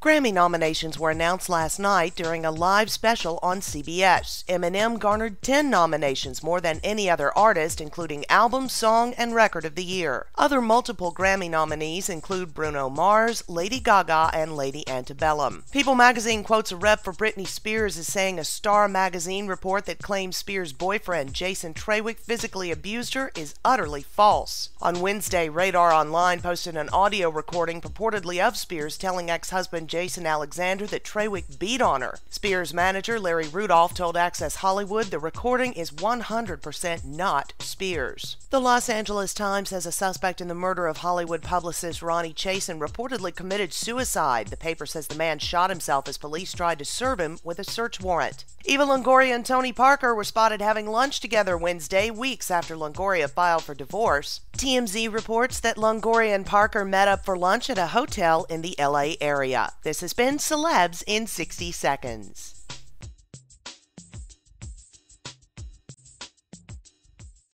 Grammy nominations were announced last night during a live special on CBS. Eminem garnered 10 nominations, more than any other artist, including Album, Song, and Record of the Year. Other multiple Grammy nominees include Bruno Mars, Lady Gaga, and Lady Antebellum. People magazine quotes a rep for Britney Spears as saying a Star magazine report that claims Spears' boyfriend, Jason Trawick, physically abused her is utterly false. On Wednesday, Radar Online posted an audio recording purportedly of Spears telling ex-husband Jason Alexander that Trawick beat on her. Spears' manager, Larry Rudolph, told Access Hollywood the recording is 100% not Spears. The Los Angeles Times says a suspect in the murder of Hollywood publicist Ronnie Chasen reportedly committed suicide. The paper says the man shot himself as police tried to serve him with a search warrant. Eva Longoria and Tony Parker were spotted having lunch together Wednesday, weeks after Longoria filed for divorce. TMZ reports that Longoria and Parker met up for lunch at a hotel in the LA area. This has been Celebs in 60 Seconds.